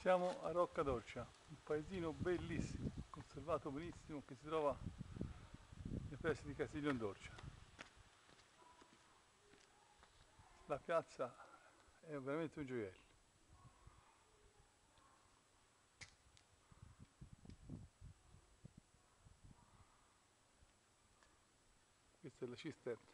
Siamo a Rocca d'Orcia, un paesino bellissimo, conservato benissimo, che si trova nei pressi di Castiglion d'Orcia. La piazza è veramente un gioiello. Questa è la cisterna.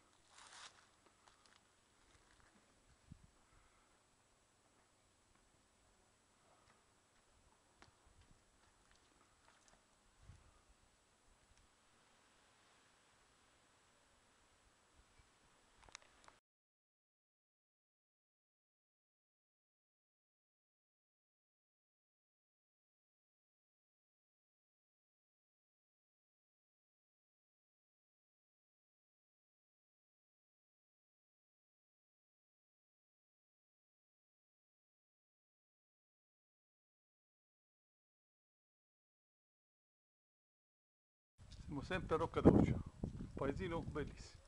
Siamo sempre a Rocca d'Orcia, un paesino bellissimo.